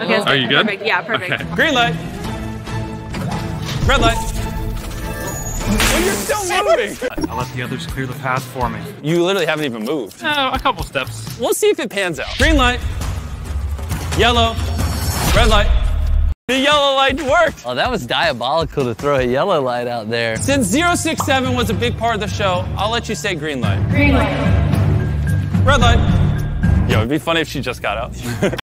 Okay, Are you good? Perfect. Yeah, perfect. Okay. Green light. Red light. Well, you're still moving. I'll let the others clear the path for me. You literally haven't even moved. A couple steps. We'll see if it pans out. Green light. Yellow. Red light. The yellow light worked. Oh, that was diabolical to throw a yellow light out there. Since 067 was a big part of the show, I'll let you say green light. Green light. Red light. Yo, it'd be funny if she just got out.